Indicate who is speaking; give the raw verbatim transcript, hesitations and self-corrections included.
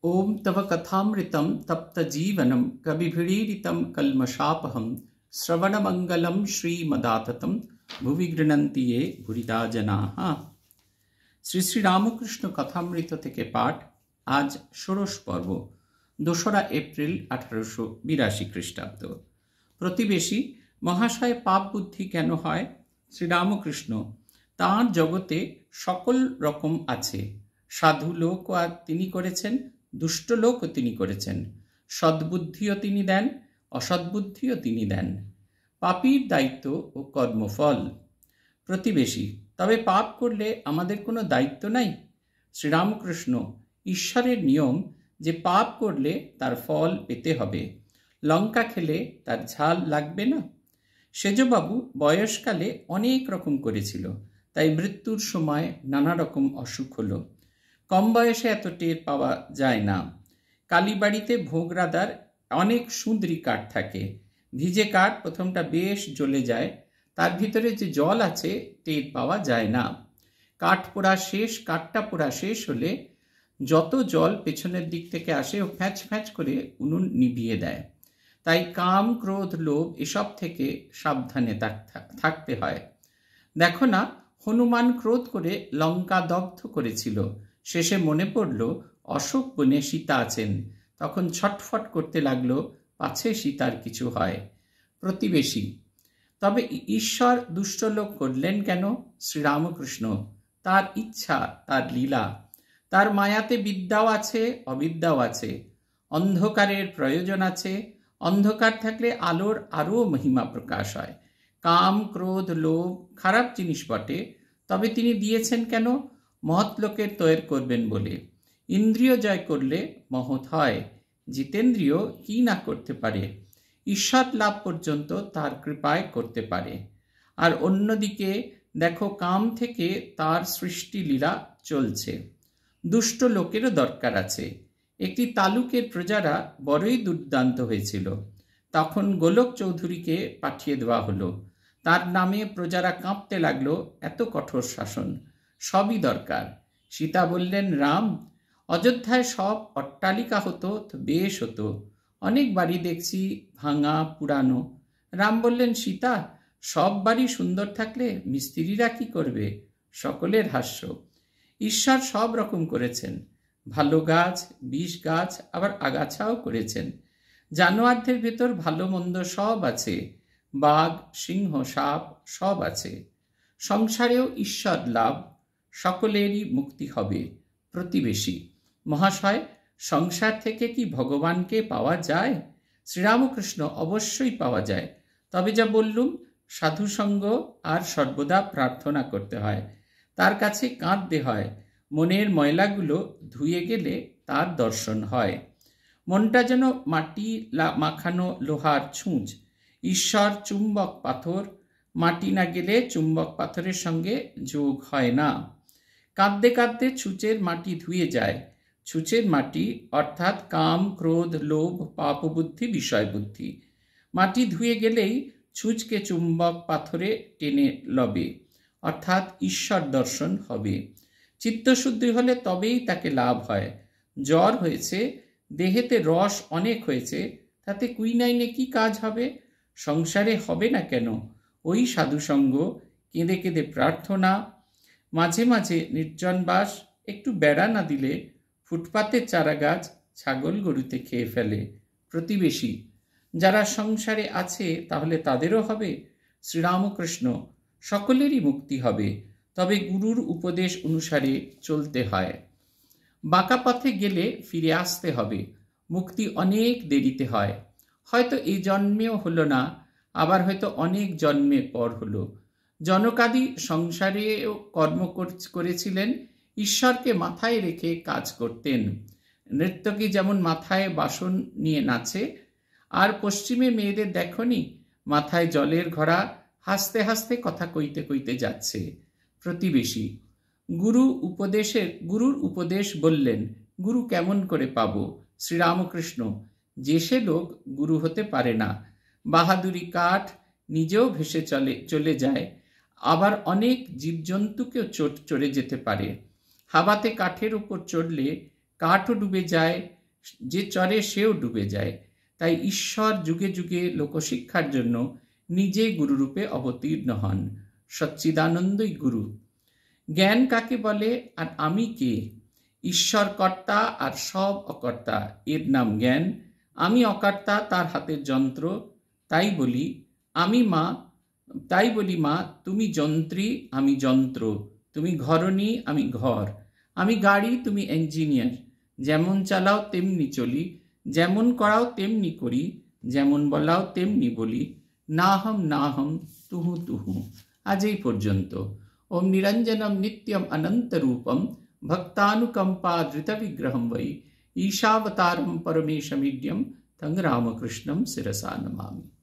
Speaker 1: ओम तव कथामृतं तप्तजीवनं कविभिरीडितं कल्मषापहं श्रवणमंगलं श्रीमदाततं भुवि गृह्णन्ति ये भूरिदा जनाः। শ্রী শ্রী রামকৃষ্ণ কথামৃত থেকে পাঠ। আজ ষোড়শ পর্ব, দোসরা এপ্রিল আঠারোশো বিরাশি খ্রিস্টাব্দ। প্রতিবেশী মহাশয় পাপ বুদ্ধি কেন হয়? শ্রীরামকৃষ্ণ: তাঁর জগতে সকল রকম আছে। সাধু লোকও তিনি করেছেন, দুষ্ট লোকও তিনি করেছেন। সদ্বুদ্ধিও তিনি দেন, অসদ্বুদ্ধিও তিনি দেন। পাপীর দায়িত্ব ও কর্মফল। প্রতিবেশী: তবে পাপ করলে আমাদের কোনো দায়িত্ব নাই? শ্রীরামকৃষ্ণ: ঈশ্বরের নিয়ম যে পাপ করলে তার ফল পেতে হবে। লঙ্কা খেলে তার ঝাল লাগবে না। সেজবাবু বয়সকালে অনেক রকম করেছিল, তাই মৃত্যুর সময় নানা রকম অসুখ হলো। কম বয়সে এত টের পাওয়া যায় না। কালীবাড়িতে ভোগরাদার অনেক সুন্দরী কাঠ থাকে। ভিজে কাঠ প্রথমটা বেশ জ্বলে যায়, তার ভিতরে যে জল আছে টের পাওয়া যায় না। কাঠ পোড়া শেষ কাঠটা পোড়া শেষ হলে যত জল পেছনের দিক থেকে আসে ও ফ্যাঁচ ফ্যাঁচ করে উনুন নিভিয়ে দেয়। তাই কাম, ক্রোধ, লোভ এসব থেকে সাবধানে থাকতে হয়। দেখো না, হনুমান ক্রোধ করে লঙ্কা দগ্ধ করেছিল। শেষে মনে পড়ল অশোক বনে সীতা আছেন, তখন ছটফট করতে লাগলো পাছে সীতার কিছু হয়। প্রতিবেশী: তবে ঈশ্বর দুষ্ট লোক করলেন কেন? শ্রীরামকৃষ্ণ: তার ইচ্ছা, তার লীলা। তার মায়াতে বিদ্যাও আছে, অবিদ্যাও আছে। অন্ধকারের প্রয়োজন আছে, অন্ধকার থাকলে আলোর আরও মহিমা প্রকাশ হয়। কাম, ক্রোধ, লোভ খারাপ জিনিস বটে, তবে তিনি দিয়েছেন কেন? মহৎ লোকের তৈরি করবেন বলে। ইন্দ্রিয় জয় করলে মহৎ হয়। জিতেন্দ্রিয় কি না করতে পারে, ঈশ্বর লাভ পর্যন্ত তার কৃপায় করতে পারে। আর অন্যদিকে দেখো, কাম থেকে তার সৃষ্টি লীলা চলছে। দুষ্ট লোকেরও দরকার আছে। একটি তালুকের প্রজারা বড়ই দুর্দান্ত হয়েছিল, তখন গোলক চৌধুরীকে পাঠিয়ে দেওয়া হলো। তার নামে প্রজারা কাঁপতে লাগলো, এত কঠোর শাসন। সবই দরকার। সীতা বললেন, রাম, অযোধ্যায় সব অট্টালিকা হতো তো বেশ হতো। অনেক বাড়ি দেখছি ভাঙা পুরানো। রাম বললেন, সীতা, সব বাড়ি সুন্দর থাকলে মিস্ত্রিরা কি করবে? সকলের হাস্য। ঈশ্বর সব রকম করেছেন, ভালো গাছ, বিষ গাছ, আবার আগাছাও করেছেন। জানোয়ারদের ভেতর ভালো মন্দ সব আছে, বাঘ, সিংহ, সাপ সব আছে। সংসারেও ঈশ্বর লাভ, সকলেরই মুক্তি হবে। প্রতিবেশী: মহাশয়, সংসার থেকে কি ভগবানকে পাওয়া যায়? শ্রীরামকৃষ্ণ: অবশ্যই পাওয়া যায়। তবে যা বললুম, সাধুসঙ্গ আর সর্বদা প্রার্থনা করতে হয়। তার কাছে কাঁদতে হয়। মনের ময়লাগুলো ধুয়ে গেলে তার দর্শন হয়। মনটা যেন মাটি মাখানো লোহার ছুঁচ। ঈশ্বর চুম্বক পাথর, মাটি না গেলে চুম্বক পাথরের সঙ্গে যোগ হয় না। কাঁদতে কাঁদতে ছুঁচের মাটি ধুয়ে যায়। ছুঁচের মাটি অর্থাৎ কাম, ক্রোধ, লোভ, পাপ বুদ্ধি, বিষয় বুদ্ধি। মাটি ধুয়ে গেলেই ছুঁচকে চুম্বক পাথরে টেনে লবে, অর্থাৎ ঈশ্বর দর্শন হবে। চিত্তশুদ্ধি হলে তবেই তাকে লাভ হয়। জ্বর হয়েছে, দেহেতে রস অনেক হয়েছে, তাতে কুইনাইনে কি কাজ হবে? সংসারে হবে না কেন? ওই সাধুসঙ্গ, কেঁদে কেঁদে প্রার্থনা, মাঝে মাঝে নির্জনবাস। একটু বেড়া না দিলে ফুটপাতের চারা গাছ ছাগল গরুতে খেয়ে ফেলে। প্রতিবেশী: যারা সংসারে আছে তাহলে তাদেরও হবে? শ্রীরামকৃষ্ণ: সকলেরই মুক্তি হবে, তবে গুরুর উপদেশ অনুসারে চলতে হয়। বাঁকা পথে গেলে ফিরে আসতে হবে। মুক্তি অনেক দেরিতে হয়। হয়তো এই জন্মেও হলো না, আবার হয়তো অনেক জন্মের পর হলো। জনকাদি সংসারেও কর্ম করেছিলেন, ঈশ্বরকে মাথায় রেখে কাজ করতেন। নৃত্যকী যেমন মাথায় বাসন নিয়ে নাচে, আর পশ্চিমে মেয়েদের দেখনি, মাথায় জলের ঘড়া, হাসতে হাসতে কথা কইতে কইতে যাচ্ছে। প্রতিবেশী: গুরু উপদেশের গুরুর উপদেশ বললেন, গুরু কেমন করে পাবো? শ্রীরামকৃষ্ণ: যে সে লোক গুরু হতে পারে না। বাহাদুরি কাঠ নিজেও ভেসে চলে চলে যায়, আবার অনেক জীবজন্তুকেও চোট চড়ে যেতে পারে। হাওয়াতে কাঠের উপর চড়লে কাঠও ডুবে যায়, যে চরে সেও ডুবে যায়। তাই ঈশ্বর যুগে যুগে লোকশিক্ষার জন্য নিজে গুরুরূপে অবতীর্ণ হন। সচ্চিদানন্দই গুরু। জ্ঞান কাকে বলে আর আমি কে? ঈশ্বর কর্তা আর সব অকর্তা, এর নাম জ্ঞান। আমি অকর্তা, তার হাতের যন্ত্র। তাই বলি আমি মা তাই বলি মা তুমি যন্ত্রী, আমি যন্ত্র। তুমি ঘরণী, আমি ঘর। আমি গাড়ি, তুমি ইঞ্জিনিয়ার। যেমন চালাও তেমনি চলি, যেমন করাও তেমনি করি, যেমন বলাও তেমনি বলি। নাহম নাহম তুহু তুহু। আজ এই পর্যন্ত। ওম নিরঞ্জনম নিত্যম অনন্তরূপম ভক্তানুকম্পা ধৃত বিগ্রহম বৈ ঈশাবতারম পরমেশমিড্যম তং রামকৃষ্ণম শিরসা নমামি।